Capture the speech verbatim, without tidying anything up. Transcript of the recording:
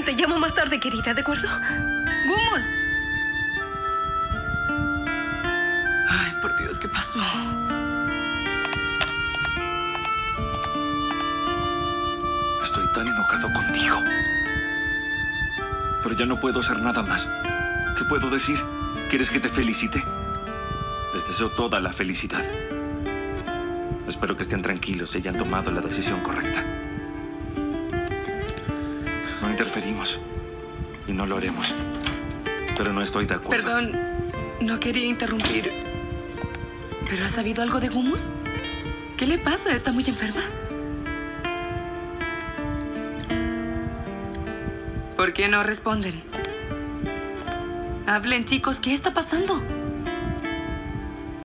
Te llamo más tarde, querida, ¿de acuerdo? ¡Gumus! Ay, por Dios, ¿qué pasó? Estoy tan enojado contigo. Pero ya no puedo hacer nada más. ¿Qué puedo decir? ¿Quieres que te felicite? Les deseo toda la felicidad. Espero que estén tranquilos y hayan tomado la decisión correcta. No interferimos. Y no lo haremos. Pero no estoy de acuerdo. Perdón, no quería interrumpir. ¿Pero has sabido algo de Gumus? ¿Qué le pasa? ¿Está muy enferma? ¿Por qué no responden? Hablen, chicos, ¿qué está pasando?